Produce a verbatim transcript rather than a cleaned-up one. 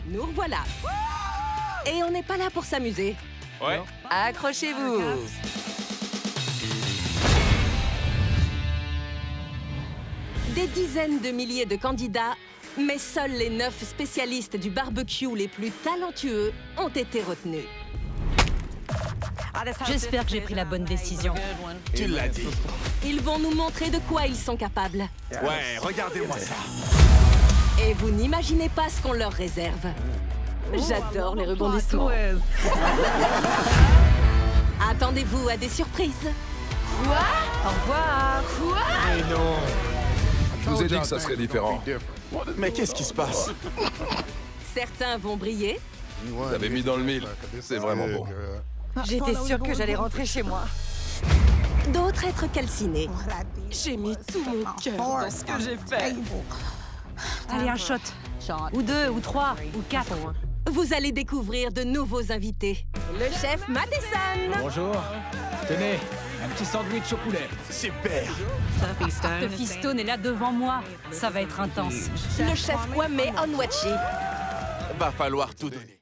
nous revoilà. Et on n'est pas là pour s'amuser. Ouais. Accrochez-vous. Des dizaines de milliers de candidats, mais seuls les neuf spécialistes du barbecue les plus talentueux ont été retenus. J'espère que j'ai pris la bonne décision. Tu l'as dit. Ils vont nous montrer de quoi ils sont capables. Ouais, regardez-moi ça. Et vous n'imaginez pas ce qu'on leur réserve. J'adore les rebondissements. Attendez-vous à des surprises. Quoi? Au revoir. Quoi? Mais non. Je vous ai dit que ça serait différent. Mais qu'est-ce qui se passe? Certains vont briller. Vous avez mis dans le mille. C'est vraiment bon. J'étais sûre que j'allais rentrer chez moi. D'autres être calcinés. J'ai mis tout mon cœur dans ce que j'ai fait. Allez, un shot. Ou deux, ou trois, ou quatre. Vous allez découvrir de nouveaux invités. Le chef Madison. Bonjour. Tenez, un petit sandwich au poulet. Super. Le Fistone est là devant moi. Ça va être intense. Le chef Kwame Onwuachi. Va falloir tout donner.